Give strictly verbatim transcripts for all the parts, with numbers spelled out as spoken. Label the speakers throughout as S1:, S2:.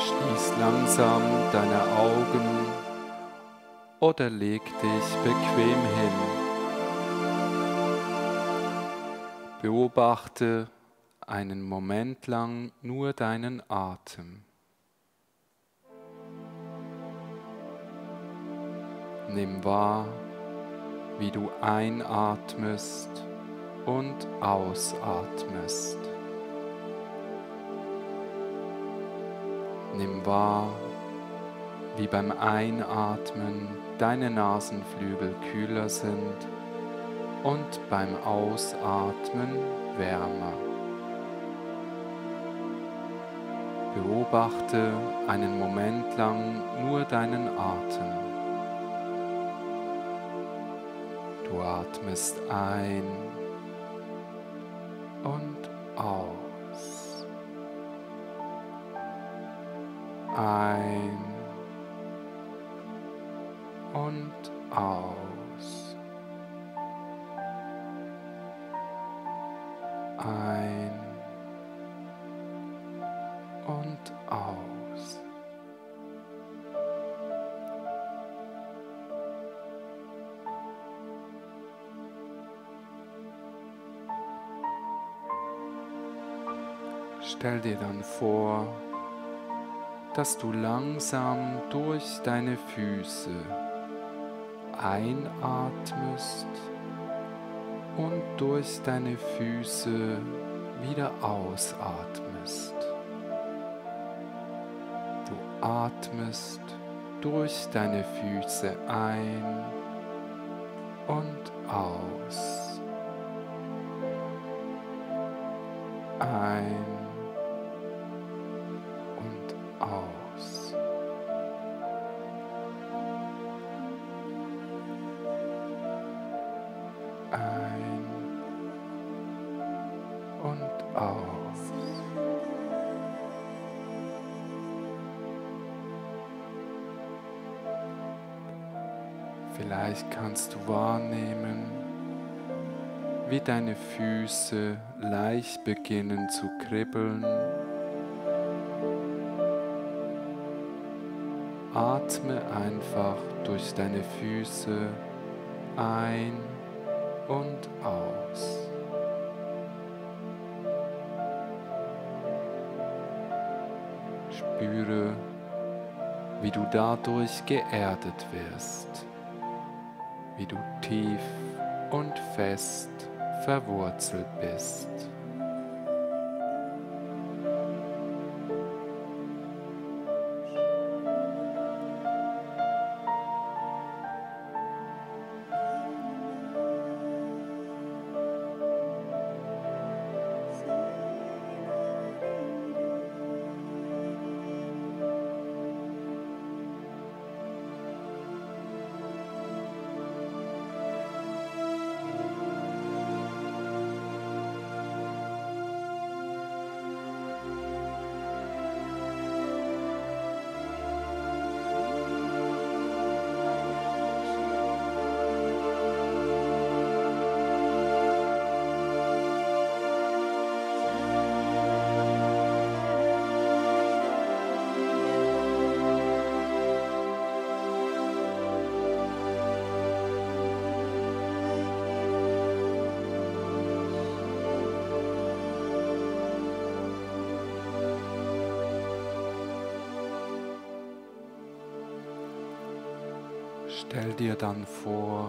S1: Schließ langsam deine Augen oder leg dich bequem hin. Beobachte einen Moment lang nur deinen Atem. Nimm wahr, wie du einatmest und ausatmest. Nimm wahr, wie beim Einatmen deine Nasenflügel kühler sind und beim Ausatmen wärmer. Beobachte einen Moment lang nur deinen Atem. Du atmest ein und aus. Ein und aus. Ein und aus. Stell dir dann vor, dass du langsam durch deine Füße einatmest und durch deine Füße wieder ausatmest. Du atmest durch deine Füße ein und aus. Ein und aus. Ein und aus. Vielleicht kannst du wahrnehmen, wie deine Füße leicht beginnen zu kribbeln. Atme einfach durch deine Füße ein und aus. Spüre, wie du dadurch geerdet wirst, wie du tief und fest verwurzelt bist. Stell dir dann vor,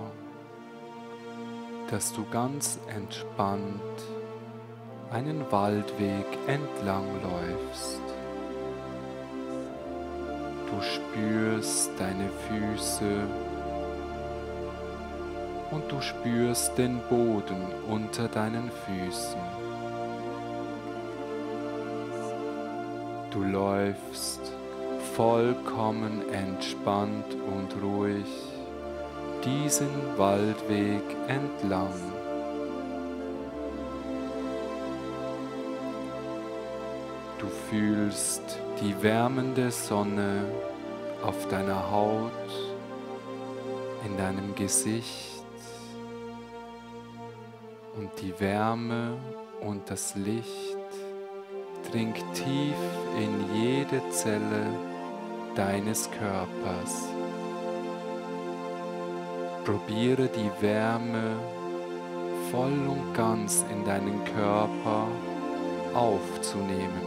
S1: dass du ganz entspannt einen Waldweg entlang läufst. Du spürst deine Füße und du spürst den Boden unter deinen Füßen. Du läufst vollkommen entspannt und ruhig diesen Waldweg entlang. Du fühlst die wärmende Sonne auf deiner Haut, in deinem Gesicht und die Wärme und das Licht Dring tief in jede Zelle deines Körpers. Probiere die Wärme voll und ganz in deinen Körper aufzunehmen.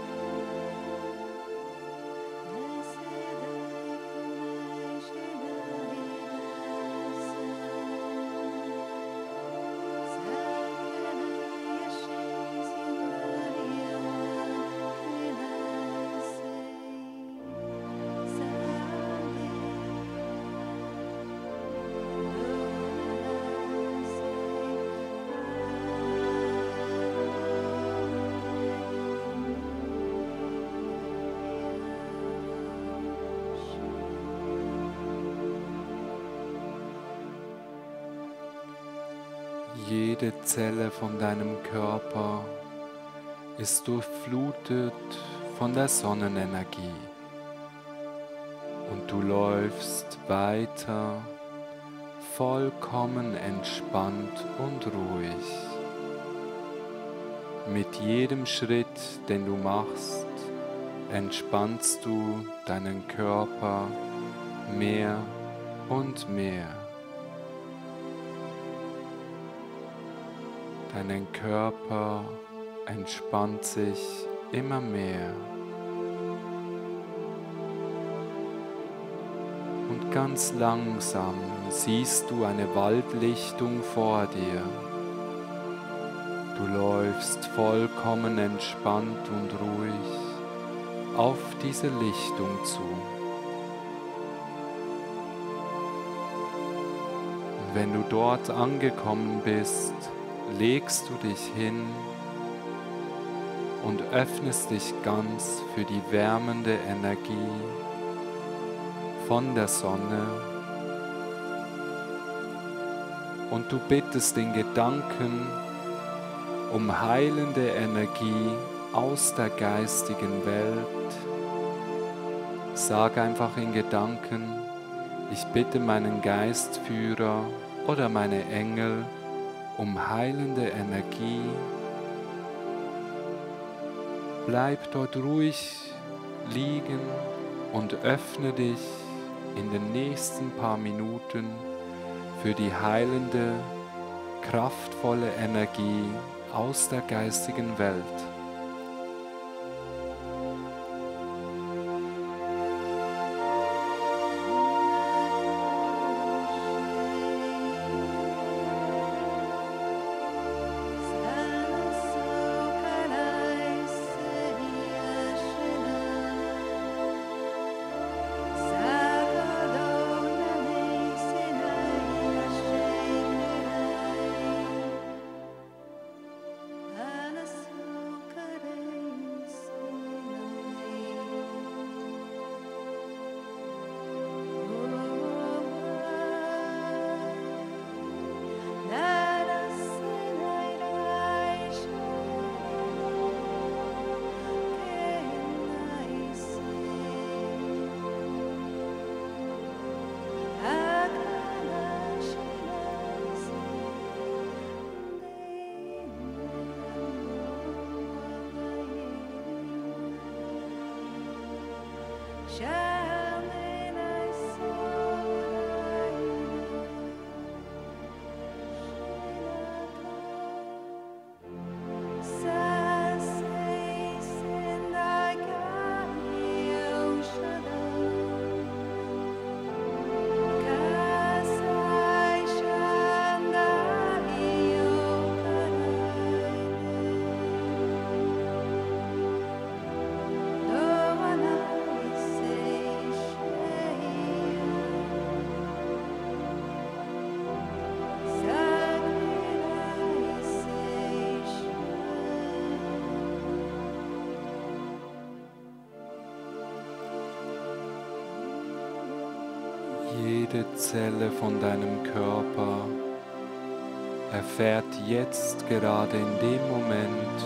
S1: Jede Zelle von deinem Körper ist durchflutet von der Sonnenenergie und du läufst weiter vollkommen entspannt und ruhig. Mit jedem Schritt, den du machst, entspannst du deinen Körper mehr und mehr. Dein Körper entspannt sich immer mehr. Und ganz langsam siehst du eine Waldlichtung vor dir. Du läufst vollkommen entspannt und ruhig auf diese Lichtung zu. Und wenn du dort angekommen bist, legst du dich hin und öffnest dich ganz für die wärmende Energie von der Sonne und du bittest den Gedanken um heilende Energie aus der geistigen Welt. Sag einfach in Gedanken, ich bitte meinen Geistführer oder meine Engel um heilende Energie. Bleib dort ruhig liegen und öffne dich in den nächsten paar Minuten für die heilende, kraftvolle Energie aus der geistigen Welt. Jede Zelle von deinem Körper erfährt jetzt gerade in dem Moment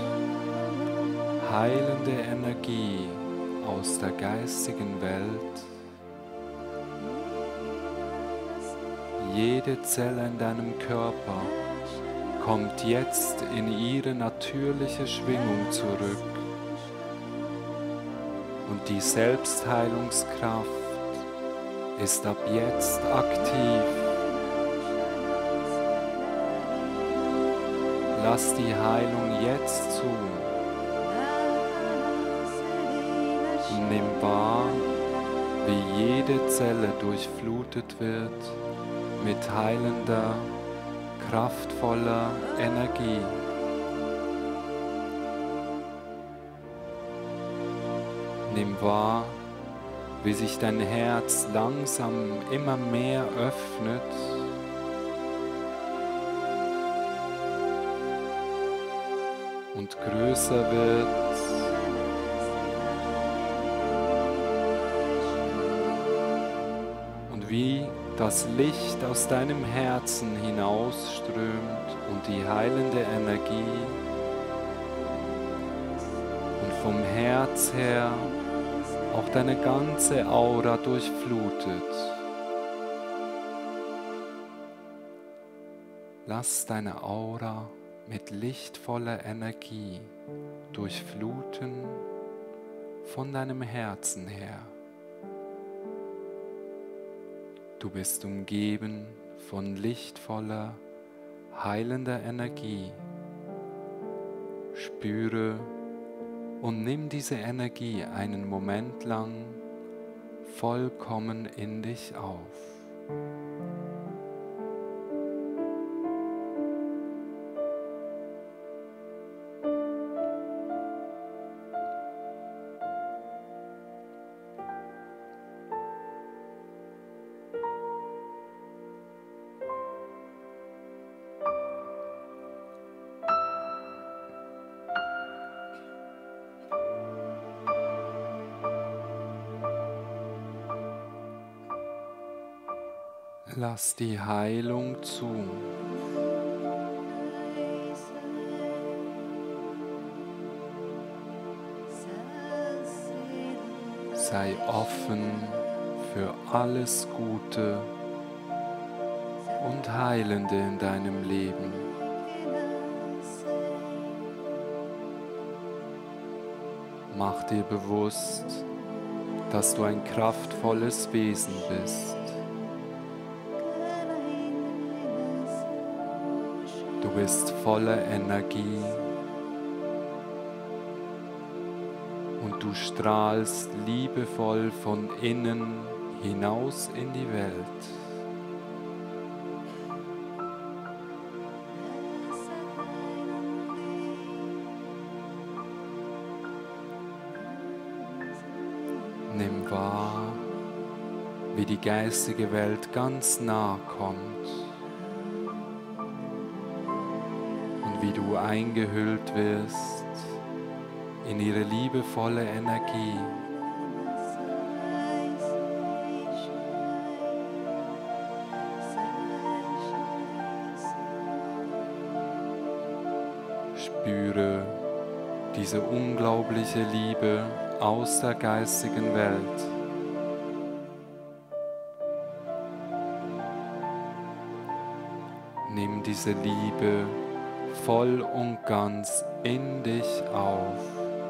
S1: heilende Energie aus der geistigen Welt. Jede Zelle in deinem Körper kommt jetzt in ihre natürliche Schwingung zurück Und die Selbstheilungskraft ist ab jetzt aktiv. Lass die Heilung jetzt zu und nimm wahr, wie jede Zelle durchflutet wird mit heilender, kraftvoller Energie. Nimm wahr, wie sich dein Herz langsam immer mehr öffnet und größer wird. Und wie das Licht aus deinem Herzen hinausströmt und die heilende Energie und vom Herz her auch deine ganze Aura durchflutet. Lass deine Aura mit lichtvoller Energie durchfluten von deinem Herzen her. Du bist umgeben von lichtvoller, heilender Energie. Spüre und nimm diese Energie einen Moment lang vollkommen in dich auf. Lass die Heilung zu. Sei offen für alles Gute und Heilende in deinem Leben. Mach dir bewusst, dass du ein kraftvolles Wesen bist. Du bist voller Energie und du strahlst liebevoll von innen hinaus in die Welt. Nimm wahr, wie die geistige Welt ganz nah kommt. Wie du eingehüllt wirst in ihre liebevolle Energie. Spüre diese unglaubliche Liebe aus der geistigen Welt. Nimm diese Liebe voll und ganz in dich auf.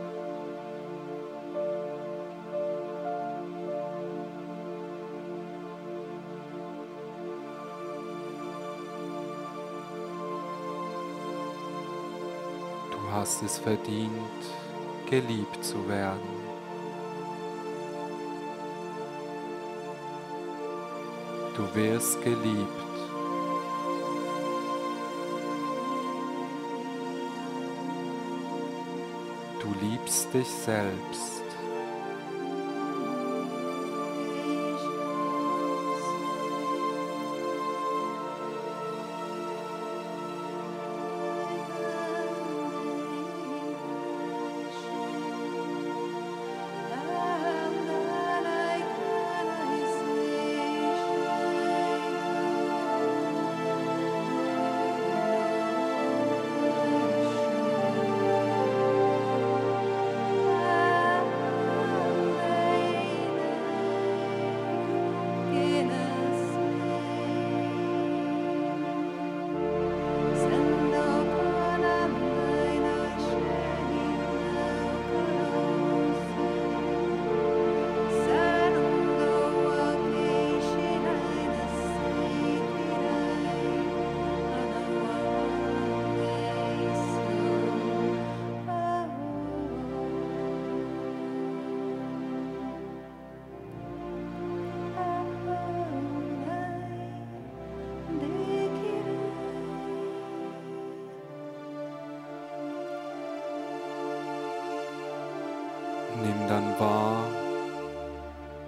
S1: Du hast es verdient, geliebt zu werden. Du wirst geliebt. Du liebst dich selbst.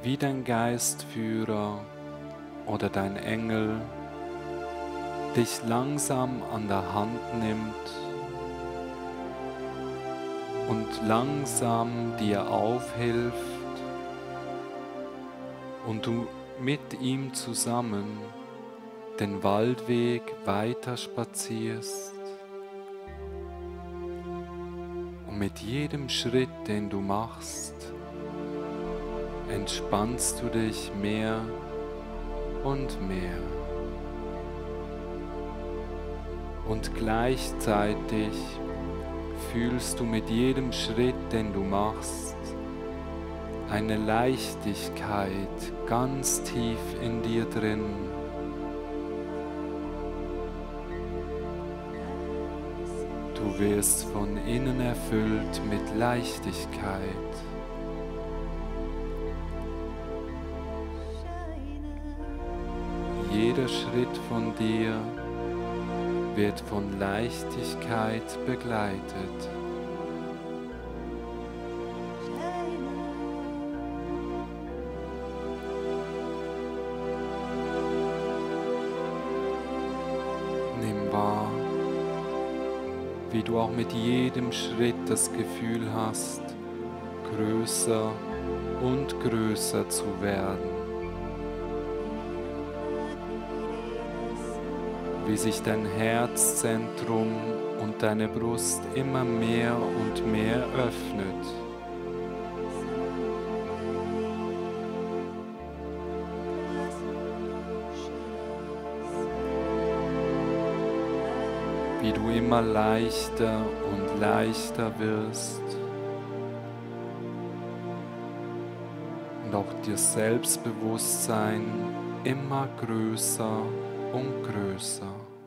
S1: wie dein Geistführer oder dein Engel dich langsam an der Hand nimmt und langsam dir aufhilft und du mit ihm zusammen den Waldweg weiter spazierst. Und mit jedem Schritt, den du machst, entspannst du dich mehr und mehr. Und gleichzeitig fühlst du mit jedem Schritt, den du machst, eine Leichtigkeit ganz tief in dir drin. Du wirst von innen erfüllt mit Leichtigkeit. Jeder Schritt von dir wird von Leichtigkeit begleitet. Nimm wahr, wie du auch mit jedem Schritt das Gefühl hast, größer und größer zu werden. Wie sich dein Herzzentrum und deine Brust immer mehr und mehr öffnet. Wie du immer leichter und leichter wirst und auch das Selbstbewusstsein immer größer und größer.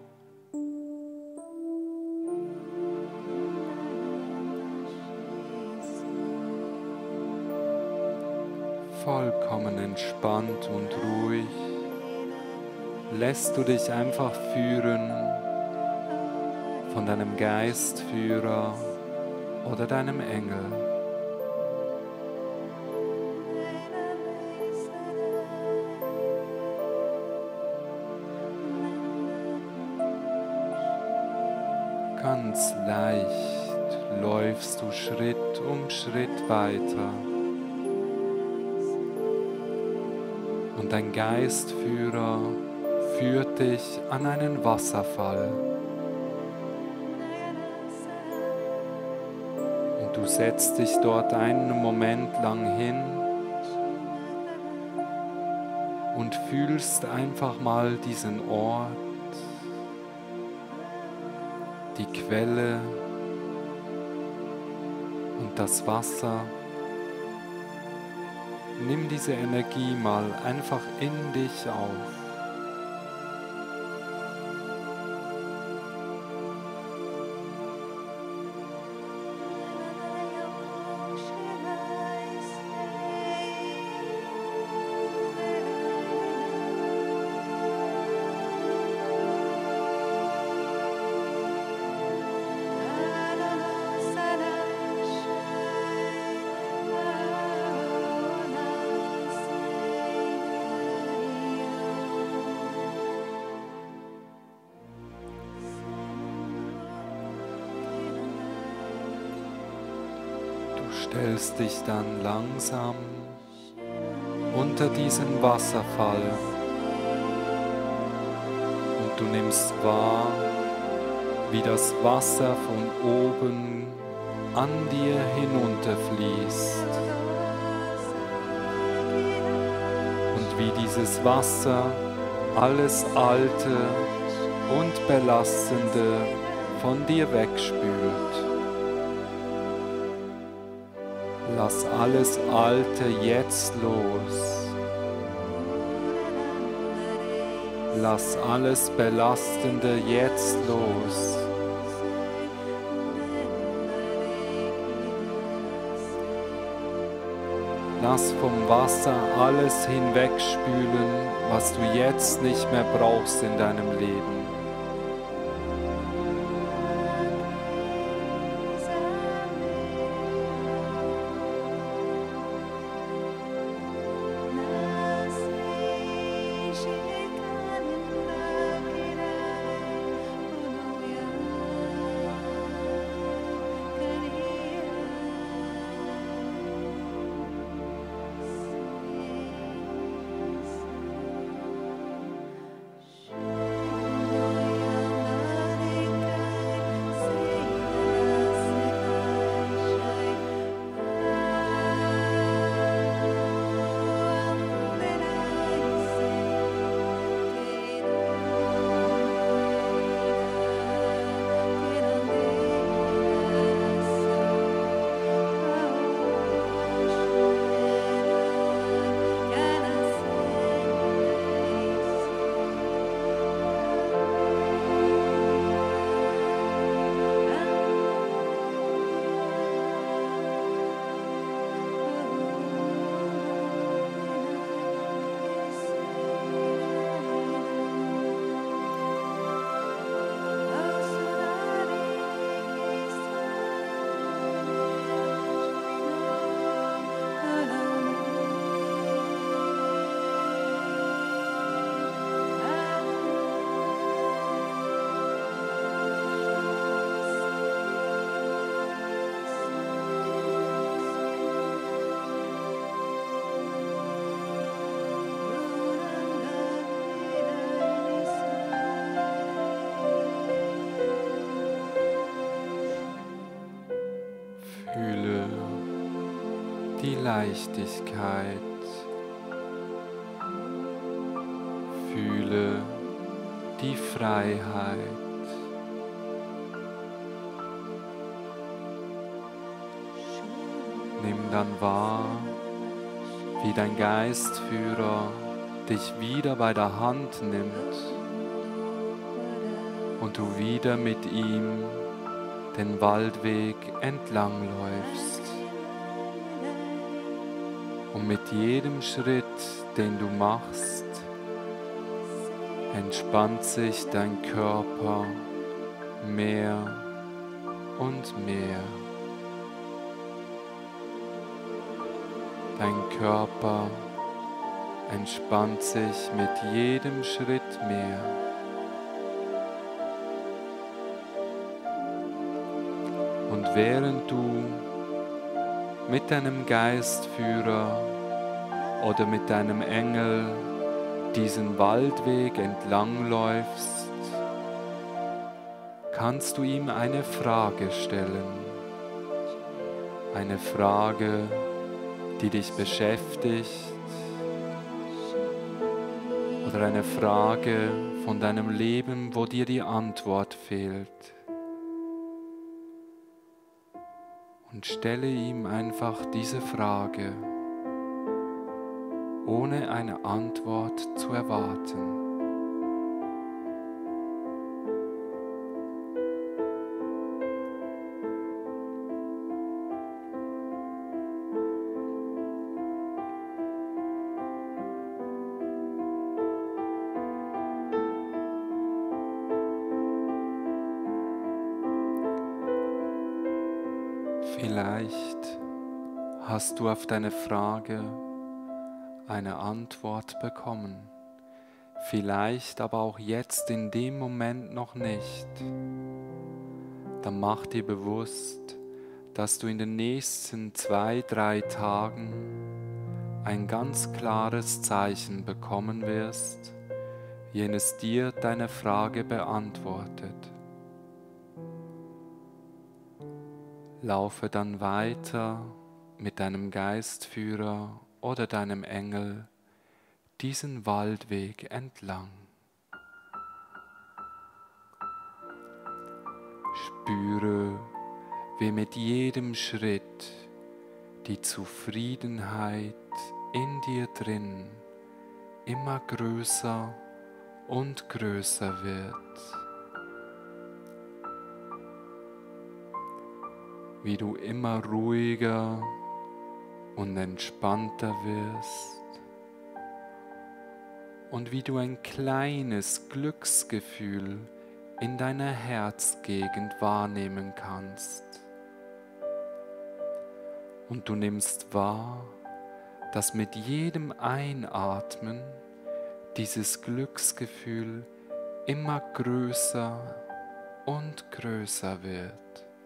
S1: Vollkommen entspannt und ruhig lässt du dich einfach führen von deinem Geistführer oder deinem Engel. Ganz leicht läufst du Schritt um Schritt weiter. Und dein Geistführer führt dich an einen Wasserfall. Und du setzt dich dort einen Moment lang hin und fühlst einfach mal diesen Ort, die Quelle und das Wasser. Nimm diese Energie mal einfach in dich auf. Stellst dich dann langsam unter diesen Wasserfall und du nimmst wahr, wie das Wasser von oben an dir hinunterfließt und wie dieses Wasser alles Alte und Belastende von dir wegspült. Lass alles Alte jetzt los. Lass alles Belastende jetzt los. Lass vom Wasser alles hinwegspülen, was du jetzt nicht mehr brauchst in deinem Leben. Leichtigkeit. Fühle die Freiheit. Nimm dann wahr, wie dein Geistführer dich wieder bei der Hand nimmt und du wieder mit ihm den Waldweg entlang läufst. Und mit jedem Schritt, den du machst, entspannt sich dein Körper mehr und mehr. Dein Körper entspannt sich mit jedem Schritt mehr. Und während du mit deinem Geistführer oder mit deinem Engel diesen Waldweg entlangläufst, kannst du ihm eine Frage stellen. Eine Frage, die dich beschäftigt, oder eine Frage von deinem Leben, wo dir die Antwort fehlt. Und stelle ihm einfach diese Frage, ohne eine Antwort zu erwarten. Vielleicht hast du auf deine Frage eine Antwort bekommen, vielleicht aber auch jetzt in dem Moment noch nicht. Dann mach dir bewusst, dass du in den nächsten zwei, drei Tagen ein ganz klares Zeichen bekommen wirst, jenes dir deine Frage beantwortet. Laufe dann weiter mit deinem Geistführer oder deinem Engel diesen Waldweg entlang. Spüre, wie mit jedem Schritt die Zufriedenheit in dir drin immer größer und größer wird. Wie du immer ruhiger und entspannter wirst und wie du ein kleines Glücksgefühl in deiner Herzgegend wahrnehmen kannst. Und du nimmst wahr, dass mit jedem Einatmen dieses Glücksgefühl immer größer und größer wird.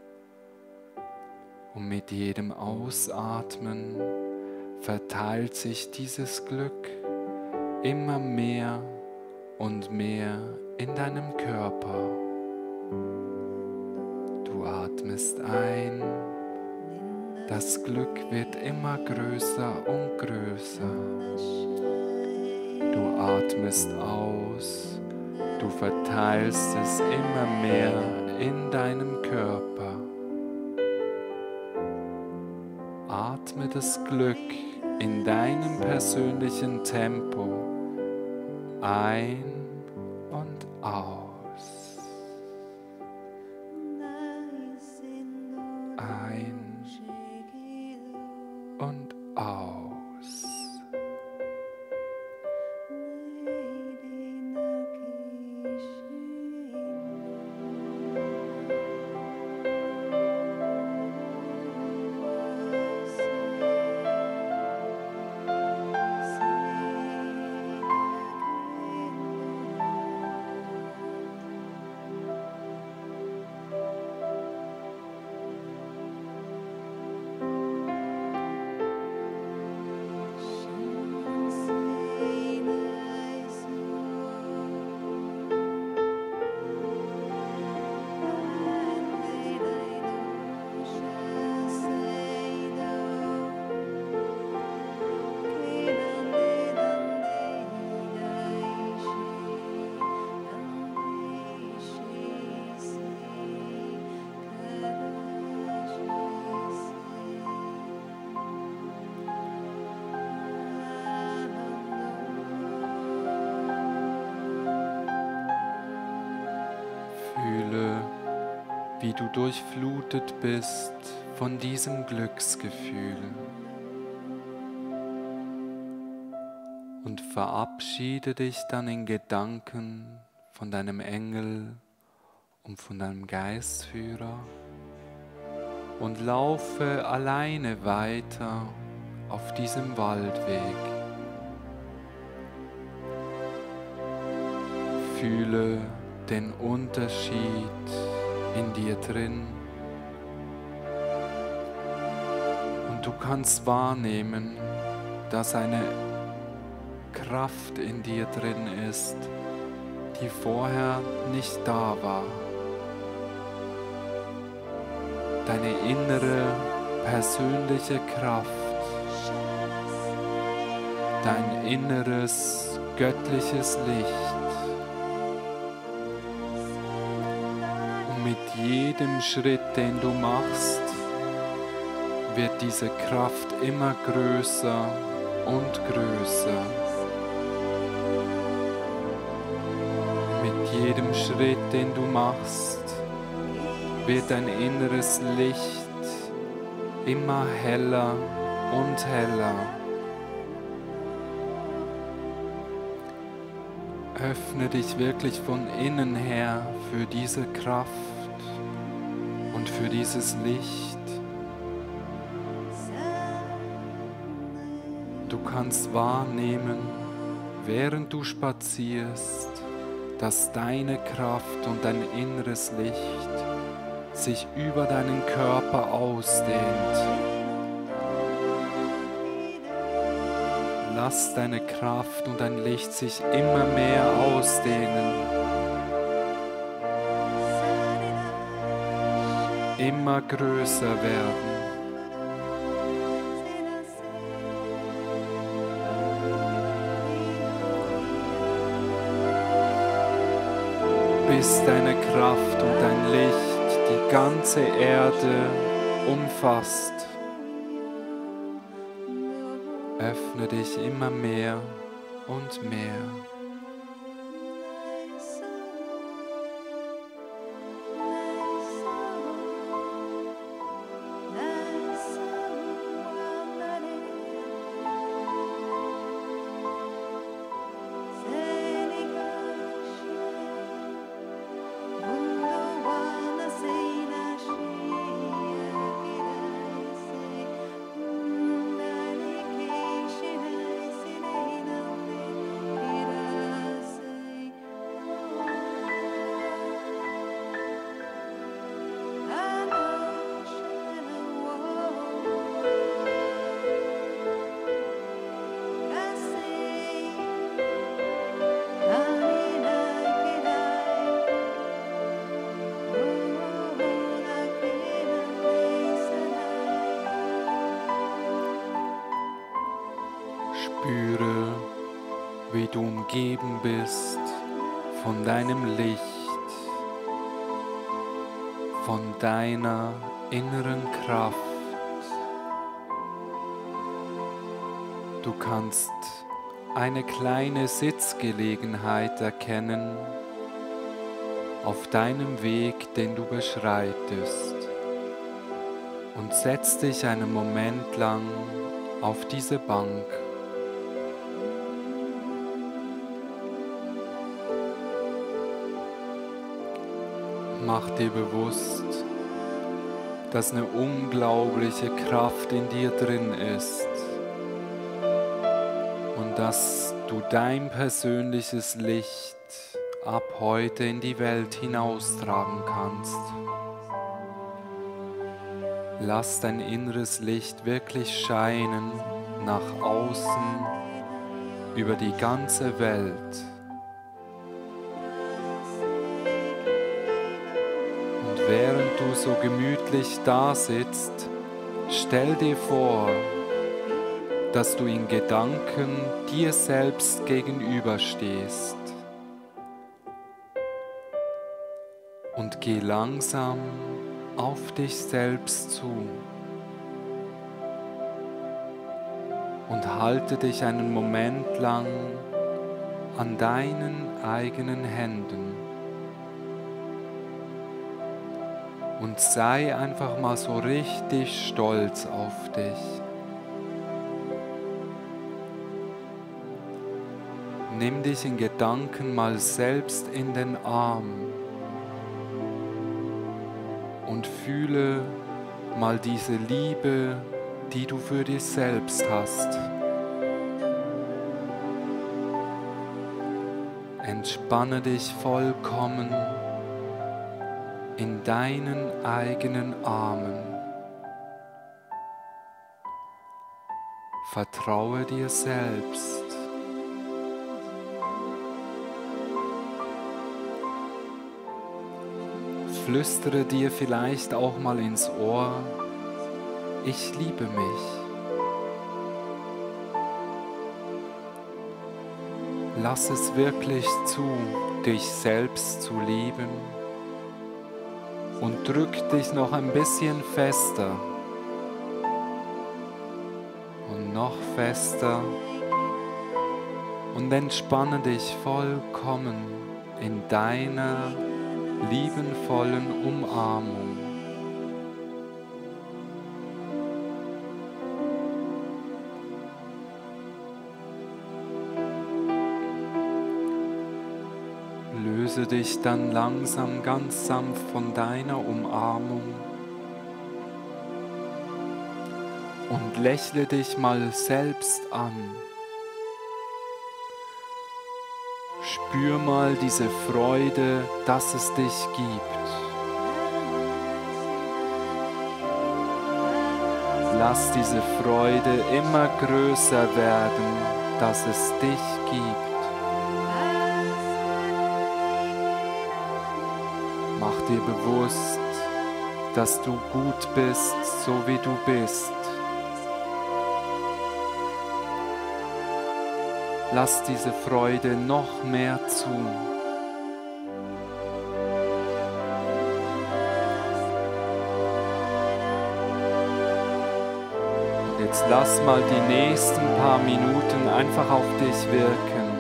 S1: Und mit jedem Ausatmen verteilt sich dieses Glück immer mehr und mehr in deinem Körper. Du atmest ein, das Glück wird immer größer und größer. Du atmest aus, du verteilst es immer mehr in deinem Körper. Atme das Glück in deinem persönlichen Tempo ein und aus. Ein und aus. du durchflutet bist von diesem Glücksgefühl. Und verabschiede dich dann in Gedanken von deinem Engel und von deinem Geistführer und laufe alleine weiter auf diesem Waldweg. Fühle den Unterschied in dir drin und du kannst wahrnehmen, dass eine Kraft in dir drin ist, die vorher nicht da war. Deine innere, persönliche Kraft, dein inneres, göttliches Licht. Und mit jedem Schritt, den du machst, wird diese Kraft immer größer und größer. Mit jedem Schritt, den du machst, wird dein inneres Licht immer heller und heller. Öffne dich wirklich von innen her für diese Kraft und für dieses Licht. Du kannst wahrnehmen, während du spazierst, dass deine Kraft und dein inneres Licht sich über deinen Körper ausdehnt. Lass deine Kraft und dein Licht sich immer mehr ausdehnen. Immer größer werden. Bis deine Kraft und dein Licht die ganze Erde umfasst. Öffne dich immer mehr und mehr. Spüre, wie du umgeben bist von deinem Licht, von deiner inneren Kraft. Du kannst eine kleine Sitzgelegenheit erkennen auf deinem Weg, den du beschreitest, und setz dich einen Moment lang auf diese Bank. Mach dir bewusst, dass eine unglaubliche Kraft in dir drin ist und dass du dein persönliches Licht ab heute in die Welt hinaustragen kannst. Lass dein inneres Licht wirklich scheinen nach außen über die ganze Welt. Während du so gemütlich da sitzt, stell dir vor, dass du in Gedanken dir selbst gegenüberstehst. Und geh langsam auf dich selbst zu. Und halte dich einen Moment lang an deinen eigenen Händen. Und sei einfach mal so richtig stolz auf dich. Nimm dich in Gedanken mal selbst in den Arm und fühle mal diese Liebe, die du für dich selbst hast. Entspanne dich vollkommen in deinen eigenen Armen. Vertraue dir selbst. Flüstere dir vielleicht auch mal ins Ohr: Ich liebe mich. Lass es wirklich zu, dich selbst zu lieben, und drück dich noch ein bisschen fester und noch fester und entspanne dich vollkommen in deiner liebenvollen Umarmung. Löse dich dann langsam ganz sanft von deiner Umarmung und lächle dich mal selbst an. Spür mal diese Freude, dass es dich gibt. Lass diese Freude immer größer werden, dass es dich gibt. Mach dir bewusst, dass du gut bist, so wie du bist. Lass diese Freude noch mehr zu. Und jetzt lass mal die nächsten paar Minuten einfach auf dich wirken.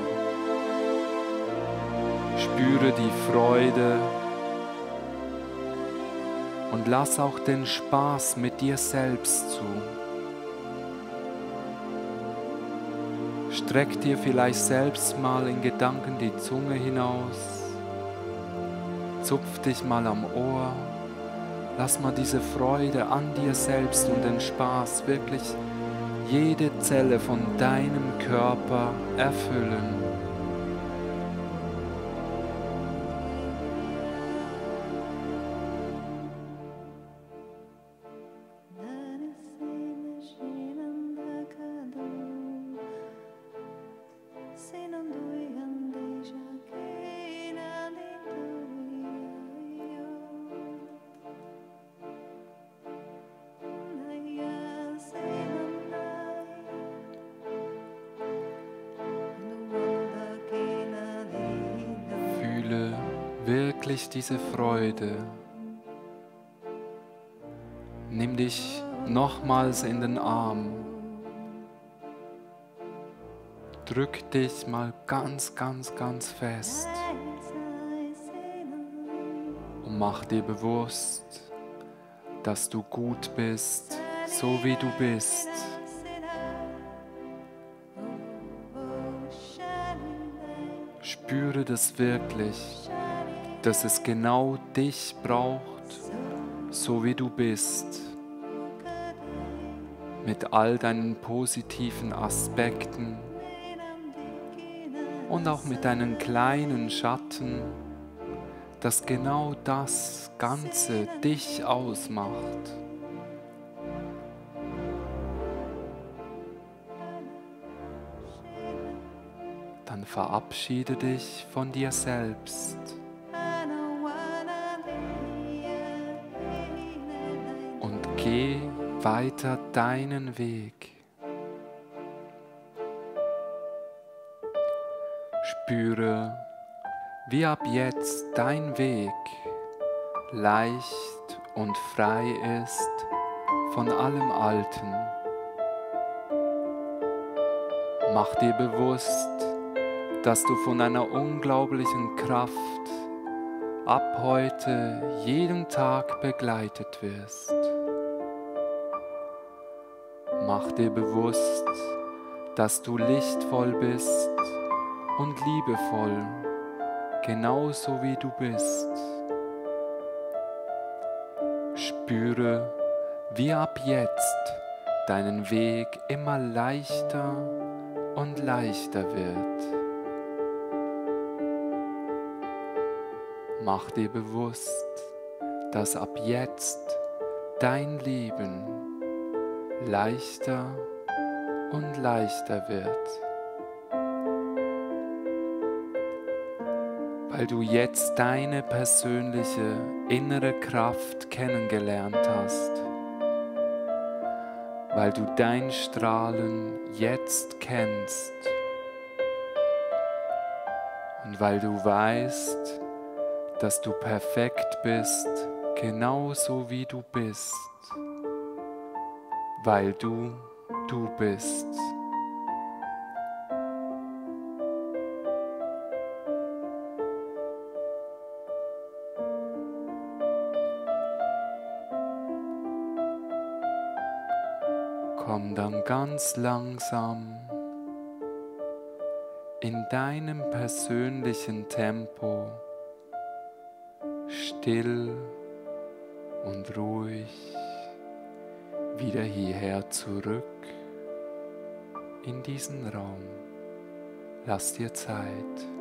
S1: Spüre die Freude und lass auch den Spaß mit dir selbst zu. Streck dir vielleicht selbst mal in Gedanken die Zunge hinaus. Zupf dich mal am Ohr. Lass mal diese Freude an dir selbst und den Spaß wirklich jede Zelle von deinem Körper erfüllen. Wirklich diese Freude. Nimm dich nochmals in den Arm. Drück dich mal ganz, ganz, ganz fest. Und mach dir bewusst, dass du gut bist, so wie du bist. Spüre das wirklich, dass es genau dich braucht, so wie du bist, mit all deinen positiven Aspekten und auch mit deinen kleinen Schatten, dass genau das Ganze dich ausmacht. Dann verabschiede dich von dir selbst. Geh weiter deinen Weg. Spüre, wie ab jetzt dein Weg leicht und frei ist von allem Alten. Mach dir bewusst, dass du von einer unglaublichen Kraft ab heute jeden Tag begleitet wirst. Mach dir bewusst, dass du lichtvoll bist und liebevoll, genauso wie du bist. Spüre, wie ab jetzt deinen Weg immer leichter und leichter wird. Mach dir bewusst, dass ab jetzt dein Leben leichter und leichter wird, weil du jetzt deine persönliche innere Kraft kennengelernt hast, weil du dein Strahlen jetzt kennst und weil du weißt, dass du perfekt bist, genauso wie du bist, weil du du bist. Komm dann ganz langsam in deinem persönlichen Tempo still und ruhig wieder hierher zurück in diesen Raum. Lass dir Zeit.